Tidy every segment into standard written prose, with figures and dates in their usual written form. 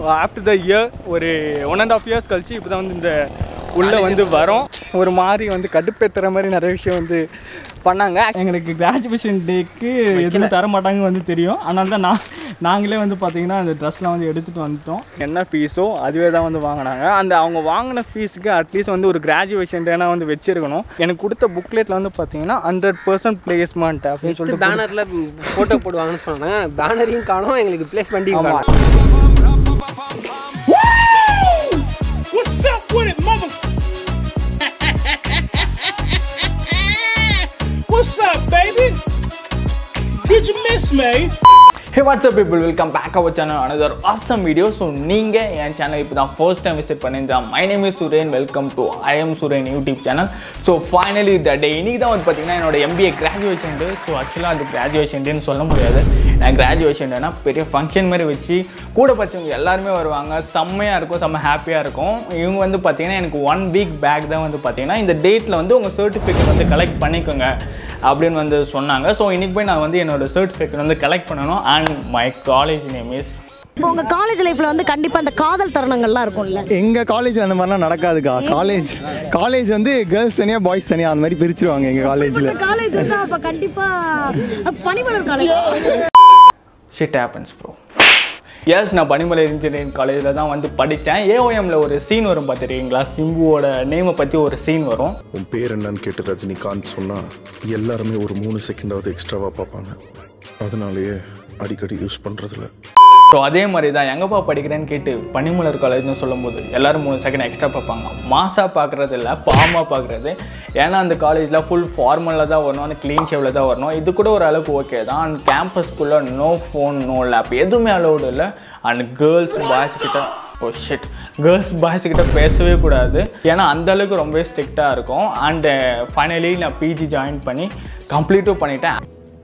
After the year ஒரு 1.5 years கழிச்சு இப்போ தான் வந்து இந்த உள்ளே வந்து வரோம். ஒரு மாதிரி வந்து கடுப்பேற்றுற மாதிரி நிறைய விஷயம் வந்து பண்ணாங்க. எங்களுக்கு கிராஜுவேஷன் டேக்கு எதுவும் தர மாட்டாங்க வந்து தெரியும். அதனால தான் நாங்களே வந்து பார்த்திங்கன்னா அந்த ட்ரெஸ்லாம் வந்து எடுத்துகிட்டு வந்துட்டோம். என்ன ஃபீஸோ அதுவே தான் வந்து வாங்கினாங்க. அந்த அவங்க வாங்கின ஃபீஸுக்கு அட்லீஸ்ட் வந்து ஒரு கிராஜுவேஷன் டேனா வந்து வச்சுருக்கணும். எனக்கு கொடுத்த புக்லெட்டில் வந்து பார்த்திங்கன்னா 100% பிளேஸ்மெண்ட் அப்படின்னு சொல்லிட்டு பேனரில் ஃபோட்டோ போடுவாங்கன்னு சொன்னாங்க. பேனரையும் காணும், எங்களுக்கு பிளேஸ்மெண்ட்டையும் காணும். What's up, baby? Did you miss me? Hey, what's up people? Welcome back our channel, another awesome video. So நீங்க என் சேனல் இப்போ தான் first time visit பண்ணிருந்தா, my name is Suren. Welcome to iamsuren YouTube channel. So finally the day. இன்னைக்கு தான் வந்து பாத்தீங்கன்னா என்னோட MBA Graduation day. So actually அது Graduation day ன்னு சொல்ல முடியாது. நான் Graduation டேனா பெரிய ஃபங்க்ஷன் மாதிரி வச்சு கூட பச்சவங்க எல்லாரும் வருவாங்க. செம்மையா இருக்கும், செம்ம ஹாப்பியா இருக்கும். இவங்க வந்து பாத்தீங்கன்னா எனக்கு 1 week back தான் வந்து பாத்தீங்கன்னா இந்த டேட்ல வந்து உங்க சர்டிஃபிகேட் வந்து கலெக்ட் பண்ணிக்கோங்க அப்படின்னு வந்து சொன்னாங்க. ஸோ இன்னைக்கு போய் நான் வந்து என்னோட சர்டிஃபிகேட் வந்து கலெக்ட் பண்ணணும். And my college name is. இப்போ உங்க காலேஜ் லைஃப்ல வந்து கண்டிப்பா அந்த காதல் தருணங்கள்லாம் இருக்கும்ல? எங்க காலேஜ் அந்த மாதிரிலாம் நடக்காதுக்கா. காலேஜ் வந்து கேர்ள்ஸ் தனியா பாய்ஸ் தனியா அந்த மாதிரி பிரிச்சிருவாங்க எங்க காலேஜ்ல. காலேஜ் வந்து அப்ப கண்டிப்பா Panimalar college. Shit happens bro. Yes, நான் பனிமலர் இன்ஜினியரிங் காலேஜில் தான் வந்து படித்தேன். ஏஓஎம்ல ஒரு சீன் வரும் பார்த்துருக்கீங்களா? சிம்புவோட நேமை பற்றி ஒரு சீன் வரும். உன் பேர் என்னன்னு கேட்டு ரஜினிகாந்த் சொன்னால் எல்லாருமே ஒரு 3 செகண்டாவது எக்ஸ்ட்ராவாக பார்ப்பாங்க. அதனாலேயே அடிக்கடி யூஸ் பண்ணுறதில்ல. ஸோ அதே மாதிரி தான் எங்கப்பா படிக்கிறேன்னு கேட்டு பனிமலர் காலேஜ்னு சொல்லும்போது எல்லோரும் 3 செகண்ட் எக்ஸ்ட்ரா பார்ப்பாங்க. மாசாக பார்க்குறது இல்லை, பாமாக பார்க்குறது. ஏன்னா அந்த காலேஜில் ஃபுல் ஃபார்மலில் தான் வரணும், அந்த க்ளீன் ஷேவில் தான் வரணும். இது கூட ஒரு அளவுக்கு ஓகே தான். அண்ட் கேம்பஸ்குள்ளே நோ ஃபோன், நோ லேப், எதுவுமே அலௌடு இல்லை. அண்ட் கேர்ள்ஸ் பாய்ஸ்கிட்ட பேசவே கூடாது. ஏன்னா அந்தளவுக்கு ரொம்பவே ஸ்ட்ரிக்டாக இருக்கும். அண்டு ஃபைனலி நான் பிஜி ஜாயின் பண்ணி கம்ப்ளீட்டும் பண்ணிட்டேன்.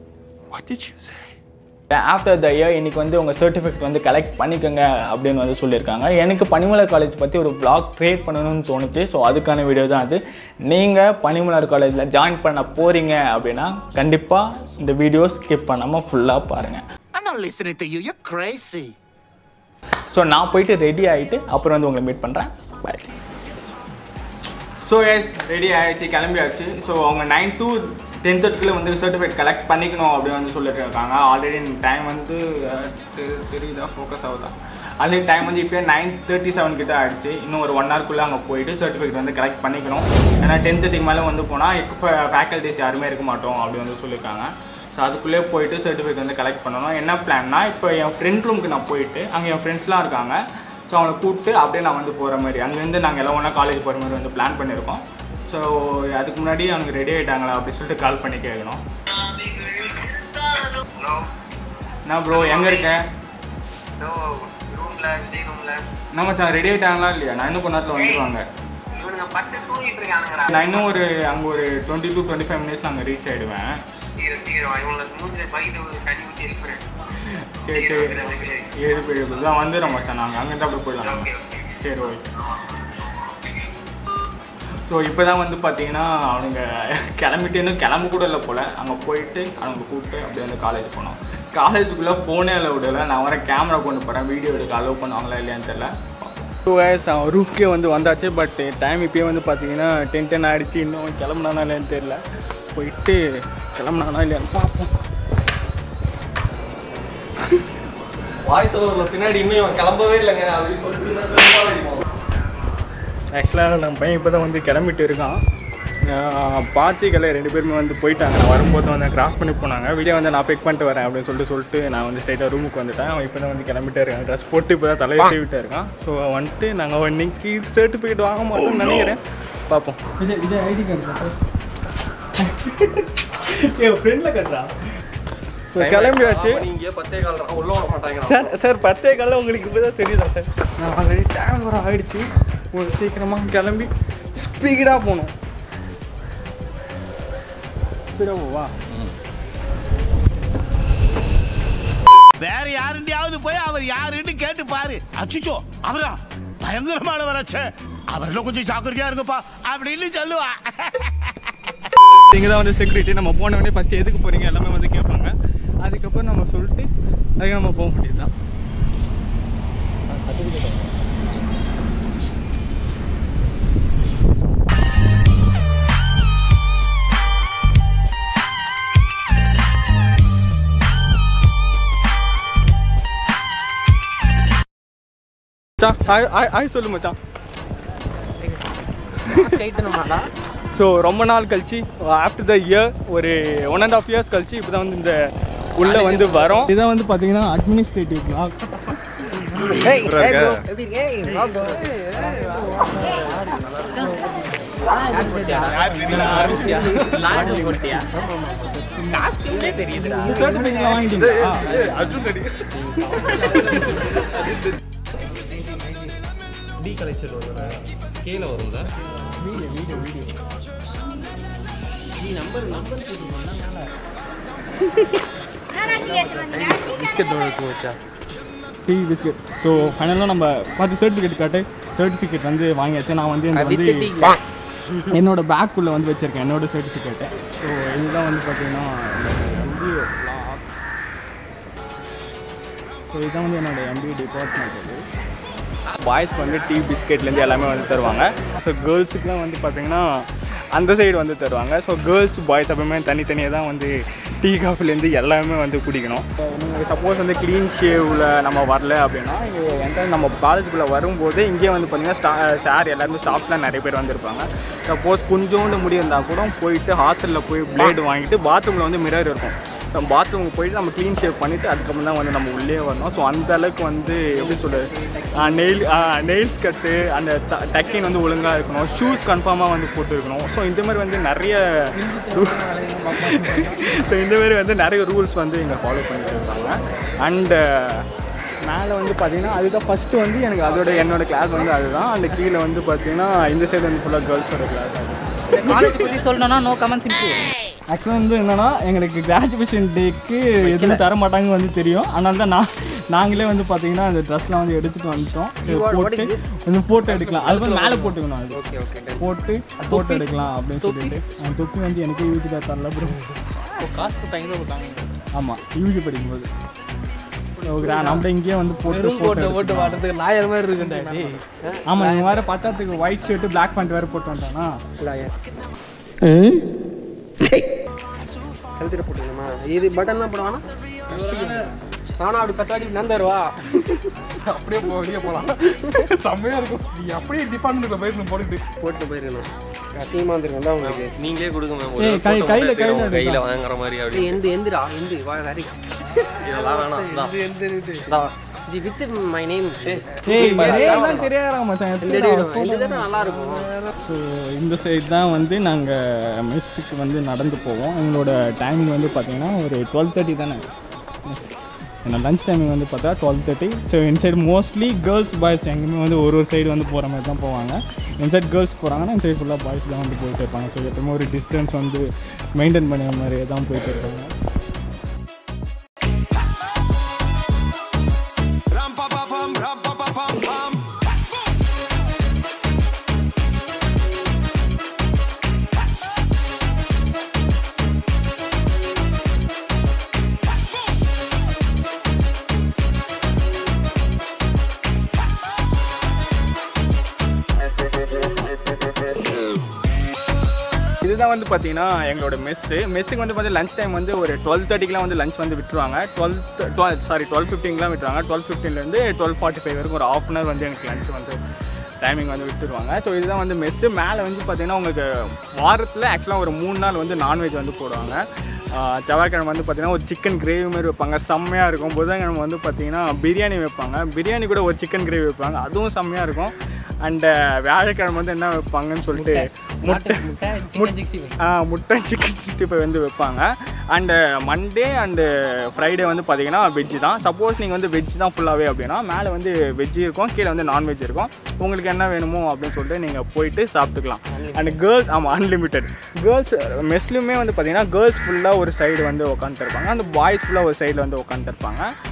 ஆஃப்டர் த இயர் இன்னைக்கு வந்து உங்கள் சர்டிஃபிகேட் வந்து கலெக்ட் பண்ணிக்கோங்க அப்படின்னு வந்து சொல்லியிருக்காங்க. எனக்கு பனிமலர் காலேஜ் பற்றி ஒரு vlog க்ரியேட் பண்ணணும்னு தோணுச்சு. ஸோ அதுக்கான வீடியோ தான் அது. நீங்கள் பனிமலர் காலேஜில் ஜாயின் பண்ண போகிறீங்க அப்படின்னா கண்டிப்பாக இந்த வீடியோ ஸ்கிப் பண்ணாமல் ஃபுல்லாக பாருங்கள். ஸோ நான் போயிட்டு ரெடி ஆகிட்டு அப்புறம் வந்து உங்களை மீட் பண்ணுறேன். பை. ஸோ எஸ், ரெடி ஆகிடுச்சு, கிளம்பியாச்சு. ஸோ அவங்க 9 to 10:30 வந்து சர்டிஃபிகேட் கலெக்ட் பண்ணிக்கணும் அப்படின்னு வந்து சொல்லியிருக்காங்க. ஆல்ரெடி டைம் வந்து தெரியுதா, ஃபோக்கஸ் ஆகுதா? ஆல்ரெடி டைம் வந்து இப்போ 9:37 கிட்ட ஆகிடுச்சு. இன்னும் ஒரு 1 hourக்குள்ளே அங்கே போயிட்டு சர்டிஃபிகேட் வந்து கலெக்ட் பண்ணிக்கணும். ஏன்னா 10:30 மேலே வந்து போனால் ஃபேக்கல்ட்டிஸ் யாருமே இருக்க மாட்டோம் அப்படி வந்து சொல்லியிருக்காங்க. ஸோ அதுக்குள்ளே போயிட்டு சர்டிஃபிகேட் வந்து கலெக்ட் பண்ணணும். என்ன பிளான்னா, இப்போ என் ஃப்ரெண்ட் ரூமுக்கு நான் போயிட்டு அங்கே என் ஃப்ரெண்ட்ஸ்லாம் இருக்காங்க. ஸோ அவனை கூப்பிட்டு அப்படியே நான் வந்து போகிற மாதிரி, அங்கேருந்து நாங்கள் எல்லாம் ஒன்றா காலேஜ் போகிற மாதிரி வந்து பிளான் பண்ணியிருக்கோம். ஸோ அதுக்கு முன்னாடி அவங்க ரெடி ஆகிட்டாங்களா அப்படின்னு சொல்லிட்டு கால் பண்ணி கேட்கணும். நான் ப்ரோ எங்கே இருக்கேன்? நம்ம மச்சான் ரெடி ஆகிட்டாங்களா இல்லையா? நான் இன்னும் கொஞ்ச நேரத்தில் வந்துடுவாங்க. நான் இன்னும் அங்கே ஒரு 20 to 25 மினிட்ஸில் அங்கே ரீச் ஆகிடுவேன். சரி சரி, 7 பேர் தான் வந்துடுறோம் மச்சான். நாங்கள் அங்கேருந்து அப்படி போயிடலாம். சரி ஓகே. ஸோ இப்போ தான் வந்து பார்த்தீங்கன்னா அவனுங்க கிளம்பிட்டு இன்னும் கிளம்ப கூட இல்லை போல். அங்கே போயிட்டு அவங்க கூப்பிட்டு அப்படியே வந்து காலேஜ் போனோம். காலேஜுக்குள்ளே ஃபோனே அலோடு இல்லை. நான் வர கேமரா கொண்டு போகிறேன், வீடியோ எடுக்க அலோவ் பண்ணுவாங்களா இல்லையான்னு தெரியல. 2 hours அவன் ரூம்க்கே வந்து வந்தாச்சு. பட் டைம் இப்போயே வந்து பார்த்தீங்கன்னா 10 ஆகிடுச்சு. இன்னும் கிளம்புனானா இல்லையான்னு தெரியல. போயிட்டு கிளம்புனானா இல்லையான்னு பார்ப்போம். வாய்ஸ் ஓவரில் பின்னாடி இன்னும் கிளம்பவே இல்லைங்க அப்படின்னு சொல்லிட்டு ஆக்சுவலாக நம்ம பையன் இப்போ தான் வந்து கிளம்பிட்டு இருக்கான். பார்த்திகளை 2 பேருமே வந்து போயிட்டாங்க. நான் வரும்போது வந்து கிராஸ் பண்ணி போனாங்க. விஜய் வந்து நான் பிக் பண்ணிட்டு வரேன் அப்படின்னு சொல்லிட்டு நான் வந்து ஸ்ட்ரைட்டாக ரூமுக்கு வந்துட்டேன். அவன் இப்போ தான் வந்து கிளம்பிட்டே இருக்கான். ட்ரெஸ் போட்டு இப்போ தான் தலையை செய்விட்டே இருக்கான். ஸோ வந்துட்டு நாங்கள் இன்னைக்கு சர்டிஃபிகேட் வாங்க மாட்டோம்னு நினைக்கிறேன். பார்ப்போம். விஜய் ஐடி கார்டு என் ஃப்ரெண்டில் கட்டுறா. கிளம்பியாச்சு. சார் 10:15 உங்களுக்கு இப்போ தான் தெரியுதா சார்? நான் ஆல்ரெடி டைம் வர ஆகிடுச்சு. உங்களுக்கு சீக்கிரமாக கிளம்பி ஸ்பீடாக போகணும். ஸ்பீடாக போவா? வேற யாருண்டியாவது போய் அவர் யாருன்னு கேட்டு பாரு. அச்சுச்சோ அவரா பயங்கரமானவராச்சே, அவர்ல கொஞ்சம் ஜாக்கிரதையா இருங்கப்பா அப்படின்னு சொல்லுவா. இங்கே தான் வந்து செக்யூரிட்டி. நம்ம போன உடனே ஃபஸ்ட்டு எதுக்கு போகிறீங்க எல்லாமே வந்து கேட்பாங்க. அதுக்கப்புறம் நம்ம சொல்லிட்டு அதுக்கு நம்ம போக வேண்டியது தான். மச்சான் சொல்லு மச்சான். ஸோ ரொம்ப நாள் கழிச்சு ஆஃப்டர் த இயர் ஒரு 1.5 years கழிச்சு இப்போ தான் வந்து இந்த உள்ளே வந்து வரோம். இதான் வந்து பார்த்தீங்கன்னா அட்மினிஸ்ட்ரேட்டிவ் பிளாக். டி கலெக்ஷன் வரும் ஸ்கேல வரும்ல வீடியோ ஜி நம்பர் பிஸ்கட் எடுத்து வச்சா டீ பிஸ்கெட். ஸோ ஃபைனலாக நம்ம பார்த்து சர்டிஃபிகேட் வந்து வாங்கியாச்சு. நான் வந்து என்னோட பேக்குள்ளே வந்து வச்சுருக்கேன் என்னோட சர்டிஃபிகேட்டை. ஸோ இதுதான் வந்து பார்த்தீங்கன்னா MBA பிளாக். ஸோ இதுதான் வந்து என்னோட MBA டிபார்ட்மெண்ட். பாய்ஸ்க்கு வந்து டீ பிஸ்கெட்லேருந்து எல்லாமே வந்து தருவாங்க. ஸோ கேர்ள்ஸுக்குலாம் வந்து பார்த்திங்கன்னா அந்த சைடு வந்து தருவாங்க. ஸோ கேர்ள்ஸ் பாய்ஸ் எப்பவுமே தனித்தனியாக தான் வந்து டீ காஃபிலேருந்து எல்லாமே வந்து குடிக்கணும். நீங்கள் சப்போஸ் வந்து க்ளீன் ஷேவில் நம்ம வரல அப்படின்னா இங்கே எந்த நம்ம காலேஜுக்குள்ளே வரும்போது இங்கே வந்து பார்த்திங்கன்னா சார் எல்லாருமே ஸ்டாஃப்ஸ்லாம் நிறைய பேர் வந்துருப்பாங்க. சப்போஸ் கொஞ்சோண்டு முடி இருந்தால் கூட போயிட்டு ஹாஸ்டலில் போய் பிளேடு வாங்கிட்டு பாத்ரூமில் வந்து மிரர் இருக்கும். நம்ம பாத்ரூமுக்கு போயிட்டு நம்ம க்ளீன் ஷேவ் பண்ணிவிட்டு அதுக்கப்புறம் தான் வந்து நம்ம உள்ளே வரணும். ஸோ அந்த அளவுக்கு வந்து எப்படி சொல்கிறது நெயில்ஸ் கட்டு அந்த டக்கின் வந்து ஒழுங்காக இருக்கணும். ஷூஸ் கன்ஃபார்மாக வந்து போட்டுருக்கணும். ஸோ இந்த மாதிரி வந்து நிறைய ரூல்ஸ் வந்து இங்கே ஃபாலோ பண்ணிட்டு இருக்காங்க. அண்டு மேலே வந்து பார்த்திங்கன்னா அதுதான் ஃபஸ்ட்டு வந்து எனக்கு என்னோடய கிளாஸ் வந்து அதுதான். அந்த கீழே வந்து பார்த்திங்கன்னா இந்த சைடு வந்து ஃபுல்லாக கேர்ள்ஸோட கிளாஸ். காலேஜ் பற்றி சொல்லணும்னா நோ கமெண்ட்ஸ் இருக்கு. ஆக்சுவலாக வந்து என்னென்னா எங்களுக்கு கிராஜுவேஷன் டேக்கு எதுவும் தர மாட்டாங்க வந்து தெரியும். அதனால தான் நாங்களே வந்து பார்த்தீங்கன்னா அந்த ட்ரெஸ்லாம் வந்து எடுத்துகிட்டு வந்துட்டோம். போட்டு வந்து ஃபோட்டோ எடுக்கலாம். அது வந்து மேலே போட்டுக்கணும். அது போட்டு ஃபோட்டோ எடுக்கலாம் அப்படின்னு சொல்லிட்டு அந்த தொப்பி வந்து எனக்கு யூஜி தான் தரல. அப்புறம் காசு கொடுத்தாங்க போட்டாங்க. ஆமாம் யூஜி படிக்கும்போது நம்ம இங்கேயே வந்து போட்டு வாட்டுறதுக்கு லாயர் மாதிரி இருக்குண்டா. ஆமாம் நீங்கள் வேறு பத்தாத்துக்கு ஒயிட் ஷர்ட்டு பிளாக் பேண்ட் வேறு போட்டு வந்தானா கழுத்திட போட்டுக்கணுமா? இது பட்டன்லாம் போடுவானா? நானும் அப்படி பத்தாடி நந்தருவா அப்படியே வெளியே போகலாம். செம்மையாக இருக்கும். நீ அப்படியே டிபார்ட்மெண்ட்டில் போட்டு போயிருக்கணும். அசிங்கமாக இருந்திருக்கும் தான் உங்களுக்கு. நீங்களே கொடுங்க கையில் வாங்குற மாதிரி. அப்படி எந்திரா வேறு இதெல்லாம் வேணாம். வித் மை நேம் நல்லா இருக்கும். ஸோ இந்த சைடு தான் வந்து நாங்கள் மெஸ்ஸுக்கு வந்து நடந்து போவோம். எங்களோட டைமிங் வந்து பார்த்திங்கன்னா ஒரு 12:30 தானே. என்னோட லஞ்ச் டைமிங் வந்து பார்த்தா 12:30. So inside mostly girls boys எங்கேயுமே வந்து ஒரு சைடு வந்து போகிற மாதிரி தான் போவாங்க. இன்சைட் கேர்ள்ஸ் போகிறாங்கன்னா இன்சைட் ஃபுல்லாக பாய்ஸ் தான் வந்து போயிட்டு இருப்பாங்க. ஸோ எப்பவுமே ஒரு டிஸ்டன்ஸ் வந்து மெயின்டைன் பண்ணுற மாதிரியே தான் போயிட்டு இருப்பாங்க. இதுதான் வந்து பார்த்தீங்கன்னா எங்களோட மெஸ்ஸுக்கு வந்து பார்த்தீங்கன்னா லஞ்ச் டைம் வந்து ஒரு 12:30க்குலாம் வந்து லஞ்ச் வந்து விட்டுருவாங்க. 12:15க்குலாம் விட்டுருவாங்க. 12:15லேருந்து 12:45 வரைக்கும் ஒரு ½ hour வந்து எனக்கு லஞ்ச் வந்து டைமிங் வந்து விட்டுருவாங்க. ஸோ இதுதான் வந்து மெஸ்ஸு. மேலே வந்து பார்த்திங்கன்னா உங்களுக்கு வாரத்தில் ஆக்சுவலாக ஒரு 3 நாள் வந்து நான்வெஜ் வந்து போடுவாங்க. செவ்வாய்க்கிழமை வந்து பார்த்திங்கன்னா ஒரு சிக்கன் கிரேவி மாதிரி வைப்பாங்க, செம்மையாக இருக்கும். புதன்கிழமை வந்து பார்த்திங்கன்னா பிரியாணி வைப்பாங்க. பிரியாணி கூட ஒரு சிக்கன் கிரேவி வைப்பாங்க, அதுவும் செம்மையாக இருக்கும். அண்டு வியாழக்கிழமை வந்து என்ன வைப்பாங்கன்னு சொல்லிட்டு முட்டை சிக்கன் 65 வந்து வைப்பாங்க. அண்டு மண்டே அண்டு ஃப்ரைடே வந்து பார்த்திங்கன்னா வெஜ்ஜு தான். சப்போஸ் நீங்கள் வந்து வெஜ் தான் ஃபுல்லாகவே அப்படின்னா மேலே வந்து வெஜ்ஜு இருக்கும், கீழே வந்து நான்வெஜ் இருக்கும். உங்களுக்கு என்ன வேணுமோ அப்படின்னு சொல்லிட்டு நீங்கள் போயிட்டு சாப்பிட்டுக்கலாம். And girls unlimited. கேர்ள்ஸ் மெஸ்லையுமே வந்து பார்த்திங்கன்னா கேர்ள்ஸ் ஃபுல்லாக ஒரு சைடு வந்து உட்காந்துருப்பாங்க, அந்த பாய்ஸ் ஃபுல்லாக ஒரு சைடில் வந்து உட்காந்துருப்பாங்க.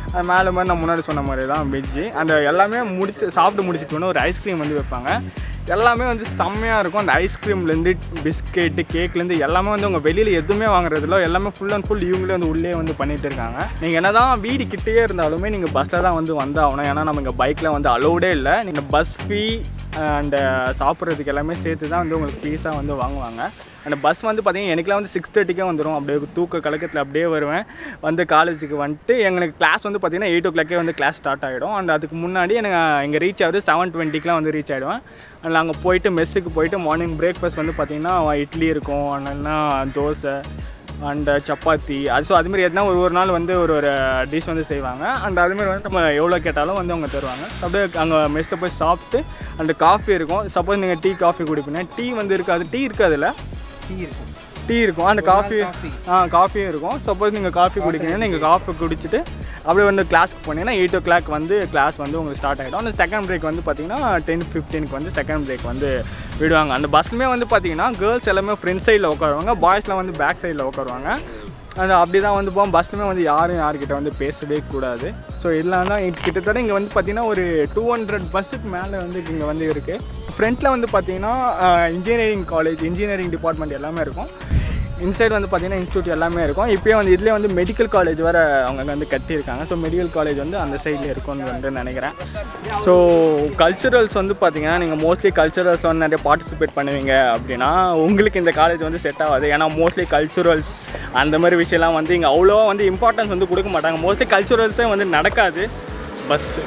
அது மேலே மாதிரி நான் முன்னாடி சொன்ன மாதிரி தான் வெஜ்ஜு. அந்த எல்லாமே சாப்பிட்டு முடிச்சுட்டு ஒரு ஐஸ்கிரீம் வந்து வைப்பாங்க. எல்லாமே வந்து செம்மையாக இருக்கும். அந்த ஐஸ்கிரீம்லேருந்து பிஸ்கெட்டு கேக்லேருந்து எல்லாமே வந்து உங்கள் வெளியில் எதுவுமே வாங்குறதில்ல. எல்லாமே ஃபுல் அண்ட் ஃபுல் இவங்களே வந்து உள்ளே வந்து பண்ணிகிட்டு இருக்காங்க. நீங்கள் என்ன தான் வீடு கிட்டேயே இருந்தாலுமே நீங்கள் பஸ்ஸில் தான் வந்து வந்தாகணும். ஏன்னா நம்ம இங்கே பைக்கில் வந்து அலோடே இல்லை. நீங்கள் பஸ் ஃபீ அண்ட் சாப்பிட்றதுக்கு எல்லாமே சேர்த்து தான் வந்து உங்களுக்கு ஃபீஸாக வந்து வாங்குவாங்க. அந்த பஸ் வந்து பார்த்திங்கன்னா எனக்குலாம் வந்து 6:30க்கே வந்துடும். அப்படியே தூக்க கலக்கத்தில் அப்படியே வருவேன். வந்து காலேஜுக்கு வந்துட்டு எங்களுக்கு கிளாஸ் வந்து பார்த்திங்கன்னா 8 o'clock வந்து கிளாஸ் ஸ்டார்ட் ஆகிடும். அண்ட் அதுக்கு முன்னாடி எனக்கு இங்கே ரீச் ஆகுது 7:20க்குலாம் வந்து ரீச் ஆகிடுவேன். அதில் அங்கே போயிட்டு மெஸ்ஸுக்கு போயிட்டு மார்னிங் பிரேக்ஃபாஸ்ட் வந்து பார்த்திங்கன்னா இட்லி இருக்கும், இல்லைன்னா தோசை அண்ட் சப்பாத்தி. ஸோ அதுமாரி எதுனா ஒரு நாள் வந்து ஒரு டிஷ் வந்து செய்வாங்க. அண்ட் அதுமாரி வந்து நம்ம எவ்வளோ கேட்டாலும் வந்து அவங்க தருவாங்க. அப்படியே அங்கே மெஸ்ஸில் போய் சாப்பிட்டு அந்த காஃபி இருக்கும். சப்போஸ் நீங்கள் டீ காஃபி குடிப்பீங்க, டீ வந்து இருக்காது. டீ இருக்காதுல்ல, டீ இருக்கும். அந்த காஃபியும் இருக்கும். சப்போஸ் நீங்கள் காஃபி குடிக்கிறீங்கன்னா நீங்கள் காஃபி குடிச்சிட்டு அப்படியே வந்து கிளாஸ்க்கு போனீங்கன்னா 8 o'clock வந்து கிளாஸ் வந்து உங்களுக்கு ஸ்டார்ட் ஆகிடும். அந்த செகண்ட் பிரேக் வந்து பார்த்திங்கன்னா 10:15க்கு வந்து செகண்ட் பிரேக் வந்து விடுவாங்க. அந்த பஸ்ஸுமே வந்து பார்த்திங்கன்னா கேர்ள்ஸ் எல்லாமே ஃப்ரண்ட் சைடில் உட்காருவாங்க, பாய்ஸ்லாம் வந்து பேக் சைடில் உட்காருவாங்க. அது அப்படி தான் வந்து போவோம். பஸ்ஸுமே வந்து யார்கிட்ட வந்து பேசவே கூடாது. ஸோ இதெல்லாம் தான் கிட்டத்தட்ட இங்கே வந்து பார்த்திங்கன்னா ஒரு 200 பஸ்ஸுக்கு மேலே வந்து இங்கே வந்து இருக்குது. ஃப்ரண்ட்டில் வந்து பார்த்திங்கன்னா இன்ஜினியரிங் காலேஜ், இன்ஜினியரிங் டிபார்ட்மெண்ட் எல்லாமே இருக்கும். இன்சைட் வந்து பார்த்திங்கன்னா இன்ஸ்டியூட் எல்லாமே இருக்கும். இப்போயே வந்து இதிலே வந்து மெடிக்கல் காலேஜ் வேறு அவங்க வந்து கட்டியிருக்காங்க. ஸோ மெடிக்கல் காலேஜ் வந்து அந்த சைடில் இருக்கும்னு வந்து நினைக்கிறேன். ஸோ கல்ச்சுரல்ஸ் வந்து பார்த்திங்கன்னா நீங்கள் மோஸ்ட்லி கல்ச்சுரல்ஸ் வந்து நிறைய பார்ட்டிசிபேட் பண்ணுவீங்க அப்படின்னா உங்களுக்கு இந்த காலேஜ் வந்து செட் ஆகாது. ஏன்னா மோஸ்ட்லி கல்ச்சுரல்ஸ் அந்த மாதிரி விஷயம்லாம் வந்து இங்கே அவ்வளோவா வந்து இம்பார்ட்டன்ஸ் வந்து கொடுக்க மாட்டாங்க. மோஸ்ட்லி கல்ச்சுரல்ஸே வந்து நடக்காது. பஸ்ஸு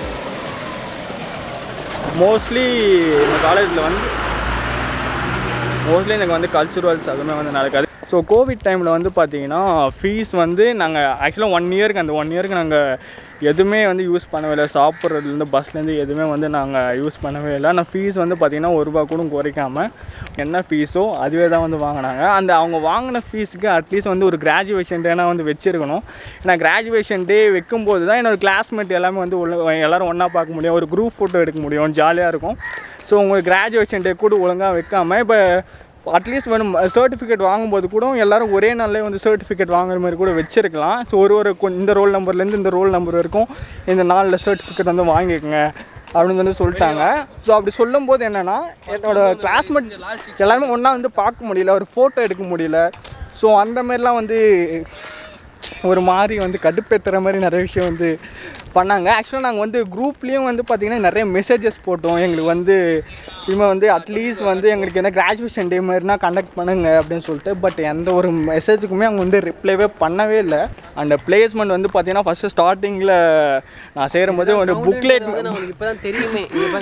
மோஸ்ட்லி இந்த காலேஜில் வந்து மோஸ்ட்லி எனக்கு வந்து கல்ச்சுரல்ஸ் அதுவுமே வந்து நடக்காது. ஸோ கோவிட் டைமில் வந்து பார்த்திங்கன்னா ஃபீஸ் வந்து நாங்கள் ஆக்சுவலாக 1 இயருக்கு அந்த 1 இயருக்கு நாங்கள் எதுவுமே வந்து யூஸ் பண்ணவே இல்லை. சாப்பிட்றதுலேருந்து பஸ்லேருந்து எதுவுமே வந்து நாங்கள் யூஸ் பண்ணவே இல்லை. ஆனால் ஃபீஸ் வந்து பார்த்திங்கன்னா ₹1 கூட குறைக்காமல் என்ன ஃபீஸோ அதுவே தான் வந்து வாங்கினாங்க. அந்த அவங்க வாங்கின ஃபீஸுக்கு அட்லீஸ்ட் வந்து ஒரு கிராஜுவேஷன் டேனா வந்து வச்சுருக்கணும். ஏன்னா கிராஜுவேஷன் டே வைக்கும்போது தான் என்னோடய கிளாஸ்மேட் எல்லாமே வந்து எல்லோரும் ஒன்றா பார்க்க முடியும், ஒரு குரூப் ஃபோட்டோ எடுக்க முடியும், ஜாலியாக இருக்கும். ஸோ உங்களுக்கு கிராஜுவேஷன் டே கூட ஒழுங்காக வைக்காமல் இப்போ அட்லீஸ்ட் வேணும் சர்டிஃபிகேட் வாங்கும்போது கூட எல்லோரும் ஒரே நாள்லேயே வந்து சர்டிஃபிகேட் வாங்குற மாதிரி கூட வச்சுருக்கலாம். ஸோ இந்த ரோல் நம்பர்லேருந்து இந்த ரோல் நம்பர் வரைக்கும் இந்த நாளில் சர்டிஃபிகேட் வந்து வாங்கிக்கோங்க அப்படின்னு வந்து சொல்லிட்டாங்க. ஸோ அப்படி சொல்லும்போது என்னென்னா என்னோடய கிளாஸ்மேட் எல்லாருமே ஒன்றா வந்து பார்க்க முடியல, ஒரு ஃபோட்டோ எடுக்க முடியல. ஸோ அந்த மாதிரிலாம் வந்து ஒரு மாதிரி வந்து கடுப்பேற்றுற மாதிரி நிறைய விஷயம் வந்து பண்ணாங்க. ஆக்சுவலாக நாங்கள் வந்து குரூப்லேயும் வந்து பார்த்திங்கன்னா நிறைய மெசேஜஸ் போட்டோம். எங்களுக்கு வந்து இனிமேல் வந்து அட்லீஸ்ட் வந்து எங்களுக்கு என்ன கிராஜுவேஷன் டே மாதிரினா கண்டக்ட் பண்ணுங்க அப்படின்னு சொல்லிட்டு. பட் எந்த ஒரு மெசேஜுக்குமே அவங்க வந்து ரிப்ளைவே பண்ணவே இல்லை. அந்த பிளேஸ்மெண்ட் வந்து பார்த்திங்கன்னா ஃபஸ்ட்டு ஸ்டார்டிங்கில் நான் சேரும்போது ஒரு புக்லேட் இப்போ தான் தெரியுமே.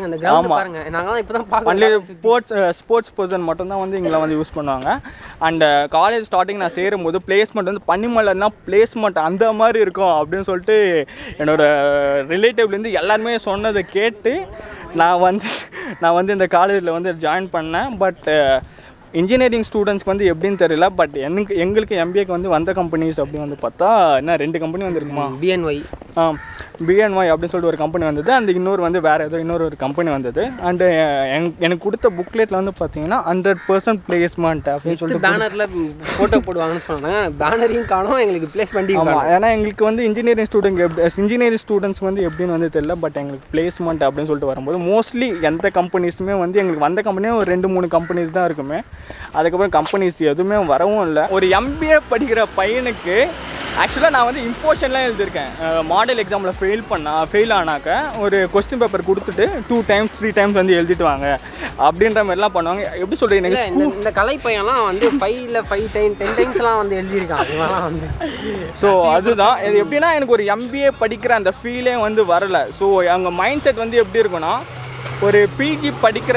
ஸ்போர்ட்ஸ் பர்சன் மட்டும்தான் வந்து இங்கே வந்து யூஸ் பண்ணுவாங்க. அண்ட் காலேஜ் ஸ்டார்டிங் நான் சேரும்போது பிளேஸ்மெண்ட் வந்து பனிமலர்னா பிளேஸ்மெண்ட் அந்த மாதிரி இருக்கும் அப்படின்னு சொல்லிட்டு என்னோடய ரிலேட்டிவ்லேருந்து எல்லாருமே சொன்னதை கேட்டு நான் வந்து இந்த காலேஜில் வந்து ஜாயின் பண்ணேன். பட் இன்ஜினியரிங் ஸ்டூடெண்ட்ஸ்க்கு வந்து எப்படின்னு தெரியல. பட் எங்களுக்கு எம்பிஏக்கு வந்து வந்த கம்பெனிஸ் அப்படின்னு வந்து பார்த்தா என்ன 2 கம்பெனி வந்துருக்குமா, பிஎன்ஒய் அப்படின்னு சொல்லிட்டு ஒரு கம்பெனி வந்தது. அந்த இன்னொரு வந்து வேறு ஏதோ ஒரு கம்பெனி வந்தது. அண்டு எனக்கு கொடுத்த புக்லெட்டில் வந்து பார்த்தீங்கன்னா 100% பிளேஸ்மெண்ட் அப்படின்னு சொல்லிட்டு பேனரில் ஃபோட்டோ போடுவாங்கன்னு சொன்னாங்க. பேனரையும் காணும், எங்களுக்கு பிளேஸ்மெண்ட். ஏன்னா எங்களுக்கு வந்து இன்ஜினியரிங் ஸ்டூடெண்ட்ஸ் வந்து எப்படின்னு வந்து தெரியல. பட் எங்களுக்கு பிளேஸ்மெண்ட் அப்படின்னு சொல்லிட்டு வரும்போது மோஸ்ட்லி எந்த கம்பெனிஸுமே வந்து எங்களுக்கு வந்த கம்பெனியும் ஒரு 2-3 கம்பெனிஸ் தான் இருக்குமே. அதுக்கப்புறம் கம்பெனிஸ் எதுவுமே வரவும் இல்லை. ஒரு MBA படிக்கிற பையனுக்கு ஆக்சுவலாக நான் வந்து இம்போஷன்லாம் எழுதியிருக்கேன். மாடல் எக்ஸாமில் ஃபெயில் ஆனாக்க ஒரு கொஸ்டின் பேப்பர் கொடுத்துட்டு 2 times 3 times வந்து எழுதிட்டு வாங்க அப்படின்ற மாதிரிலாம் பண்ணுவாங்க. எப்படி சொல்கிறீங்க, இந்த கலை பையன்லாம் வந்து 5 times 10 times வந்து எழுதியிருக்காங்க வந்து. ஸோ அதுதான் இது. எப்படின்னா எனக்கு ஒரு MBA படிக்கிற அந்த ஃபீலே வந்து வரலை. ஸோ அவங்க மைண்ட் செட் வந்து எப்படி இருக்குன்னா ஒரு பிஜி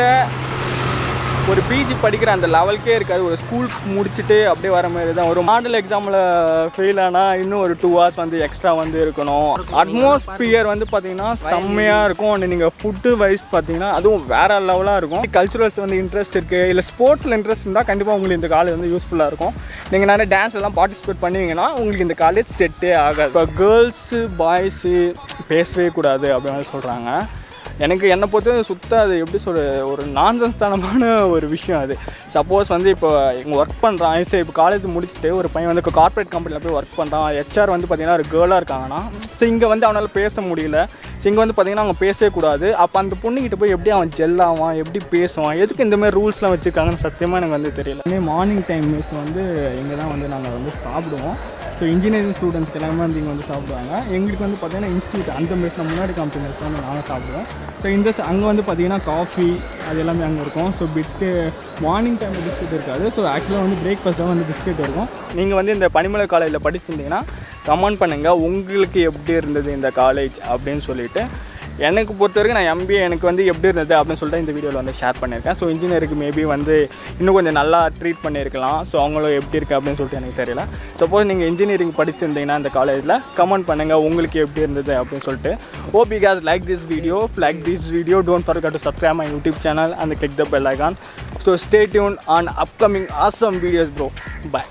படிக்கிற அந்த லெவலுக்கே இருக்காது. ஒரு ஸ்கூல் முடிச்சுட்டு அப்படியே வர மாதிரி தான். ஒரு மாடல் எக்ஸாமில் ஃபெயில் ஆனால் இன்னும் ஒரு 2 hours வந்து எக்ஸ்ட்ரா வந்து இருக்கணும். அட்மாஸ்பியர் வந்து பார்த்திங்கன்னா செம்மையாக இருக்கும். அண்ட் நீங்கள் ஃபுட்டு வைஸ் பார்த்திங்கன்னா அதுவும் வேறு லெவலாக இருக்கும். கல்ச்சுரல்ஸ் வந்து இன்ட்ரெஸ்ட் இருக்குது, இல்லை ஸ்போர்ட்ஸில் இன்ட்ரெஸ்ட் இருந்தால் கண்டிப்பாக உங்களுக்கு இந்த காலேஜ் வந்து யூஸ்ஃபுல்லாக இருக்கும். நீங்கள் நிறைய டான்ஸ் எல்லாம் பார்ட்டிசிபேட் பண்ணுவீங்கன்னா உங்களுக்கு இந்த காலேஜ் செட்டே ஆகாது. இப்போ கேர்ள்ஸு பாய்ஸு பேசவே கூடாது அப்படின்னு சொல்கிறாங்க. எனக்கு என்னை பொறுத்த சுத்த அது எப்படி சொல்ற ஒரு நான்சென்ஸ் தானமான ஒரு விஷயம் அது. சப்போஸ் வந்து இப்போ இங்கே ஒர்க் பண்ணுறான், சரி இப்போ காலேஜ் முடிச்சுட்டு ஒரு பையன் வந்து கார்ப்பரேட் கம்பெனியில் போய் ஒர்க் பண்ணுறான், ஹெச்ஆர் வந்து பார்த்திங்கன்னா ஒரு கேர்ளாக இருக்காங்கன்னா, ஸோ இங்கே வந்து அவனால் பேச முடியல, ஸோ இங்கே வந்து பார்த்திங்கன்னா அவங்க பேசவே கூடாது. அப்போ அந்த பொண்ணுக்கிட்ட போய் எப்படி அவன் ஜெல்லாவான், எப்படி பேசுவான், எதுக்கு இந்தமாதிரி ரூல்ஸ்லாம் வச்சுருக்காங்கன்னு சத்தியமாக எனக்கு வந்து தெரியல. மார்னிங் டைம் மிஸ் வந்து இங்கே தான் வந்து நாங்கள் வந்து சாப்பிடுவோம். ஸோ இன்ஜினியரிங் ஸ்டூடெண்ட்ஸ்க்கு எல்லாமே வந்து இங்கே வந்து சாப்பிடுவாங்க. எங்களுக்கு வந்து பார்த்திங்கன்னா இன்ஸ்டியூட் அந்த மெஸ்ஸில் முன்னாடி காமிச்ச வந்து நாங்கள் சாப்பிடுவோம். ஸோ இந்த அங்கே வந்து பார்த்திங்கன்னா காஃபி அது எல்லாமே அங்கே இருக்கும். ஸோ பிஸ்கெட் மார்னிங் டைமில் பிஸ்கெட் இருக்காது. ஸோ ஆக்சுவலாக வந்து பிரேக்ஃபாஸ்ட்டாக வந்து பிஸ்கெட் இருக்கும். நீங்கள் வந்து இந்த பனிமலர் காலேஜில் படிச்சிருந்தீங்கன்னா கமெண்ட் பண்ணுங்கள் உங்களுக்கு எப்படி இருந்தது இந்த காலேஜ் அப்படின்னு சொல்லிட்டு. எனக்கு பொறுத்த வரைக்கும் நான் MBA எனக்கு வந்து எப்படி இருந்தது அப்படின்னு சொல்லிட்டு இந்த வீடியோவில் வந்து ஷேர் பண்ணியிருக்கேன். ஸோ இன்ஜினியருக்கு மேபி வந்து இன்னும் கொஞ்சம் நல்லா ட்ரீட் பண்ணியிருக்கலாம். ஸோ அவங்களும் எப்படி இருக்குது அப்படின்னு சொல்லிட்டு எனக்கு தெரியல. சப்போஸ் நீங்கள் இன்ஜினியரிங் படிச்சிருந்தீங்கன்னா இந்த காலேஜில் கமெண்ட் பண்ணுங்கள் உங்களுக்கு எப்படி இருந்தது அப்படின்னு சொல்லிட்டு. Hope you guys like this video. Don't forget to subscribe my YouTube channel and click the bell icon. So stay tuned on upcoming awesome videos bro. Bye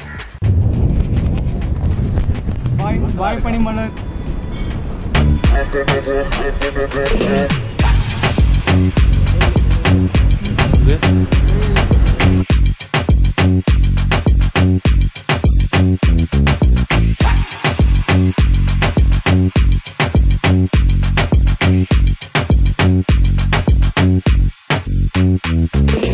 Panimalar. Yeah.